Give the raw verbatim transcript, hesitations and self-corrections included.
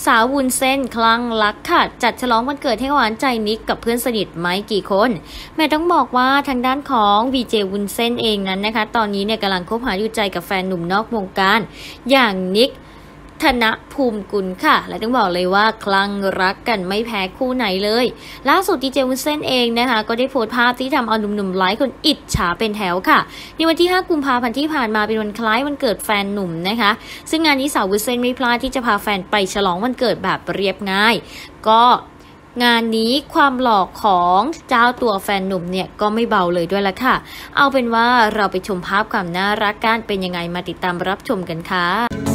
สาววุ้นเส้นคลั่งรักค่ะจัดฉลองวันเกิดให้หวานใจนิกกับเพื่อนสนิทไม่กี่คนแม่ต้องบอกว่าทางด้านของวีเจวุ้นเส้นเองนั้นนะคะตอนนี้เนี่ยกำลังคบหาดูใจกับแฟนหนุ่มนอกวงการอย่างนิกธนภูมิกุลค่ะและต้องบอกเลยว่าคลั่งรักกันไม่แพ้คู่ไหนเลยล่าสุดดีเจวุ้นเส้นเองนะคะก็ได้โพสต์ภาพที่ทำเอาหนุ่มๆหลายคนอิจฉาเป็นแถวค่ะในวันที่ห้ากุมภาพันธ์ที่ผ่านมาเป็นวันคล้ายวันเกิดแฟนหนุ่มนะคะซึ่งงานนี้สาววุ้นเส้นไม่พลาดที่จะพาแฟนไปฉลองวันเกิดแบบเรียบง่ายก็งานนี้ความหล่อของเจ้าตัวแฟนหนุ่มเนี่ยก็ไม่เบาเลยด้วยละค่ะเอาเป็นว่าเราไปชมภาพความน่ารักกันเป็นยังไงมาติดตามรับชมกันค่ะ